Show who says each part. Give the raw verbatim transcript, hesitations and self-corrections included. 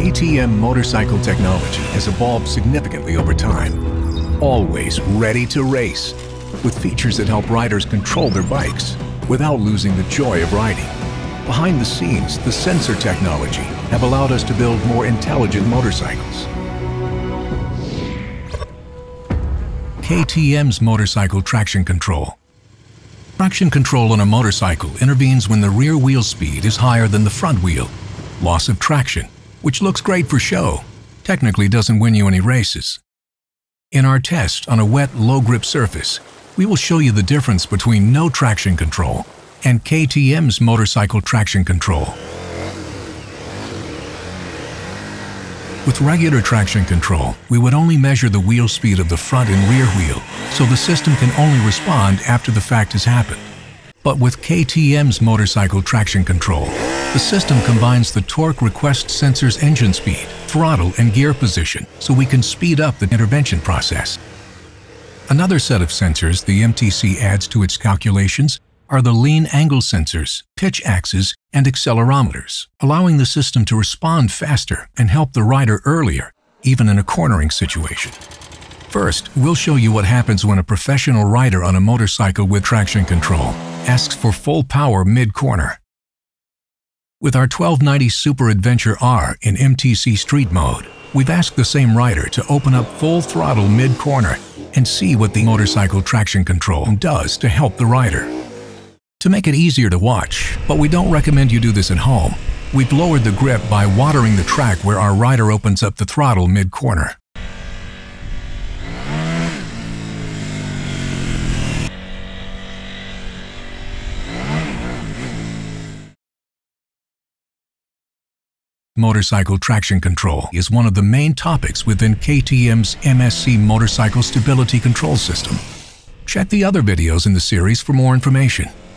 Speaker 1: K T M motorcycle technology has evolved significantly over time, always ready to race, with features that help riders control their bikes without losing the joy of riding. Behind the scenes, the sensor technology have allowed us to build more intelligent motorcycles. K T M's motorcycle traction control. Traction control on a motorcycle intervenes when the rear wheel speed is higher than the front wheel. Loss of traction, which looks great for show, technically doesn't win you any races. In our test on a wet, low-grip surface, we will show you the difference between no traction control and K T M's motorcycle traction control. With regular traction control, we would only measure the wheel speed of the front and rear wheel, so the system can only respond after the fact has happened. But with K T M's motorcycle traction control, the system combines the torque request sensor's engine speed, throttle, and gear position, so we can speed up the intervention process. Another set of sensors the M T C adds to its calculations are the lean angle sensors, pitch axes, and accelerometers, allowing the system to respond faster and help the rider earlier, even in a cornering situation. First, we'll show you what happens when a professional rider on a motorcycle with traction control asks for full power mid-corner. With our twelve ninety Super Adventure R in M T C Street Mode, we've asked the same rider to open up full throttle mid-corner and see what the motorcycle traction control does to help the rider. To make it easier to watch, but we don't recommend you do this at home, we've lowered the grip by watering the track where our rider opens up the throttle mid-corner. Motorcycle traction control is one of the main topics within K T M's M S C Motorcycle Stability Control System. Check the other videos in the series for more information.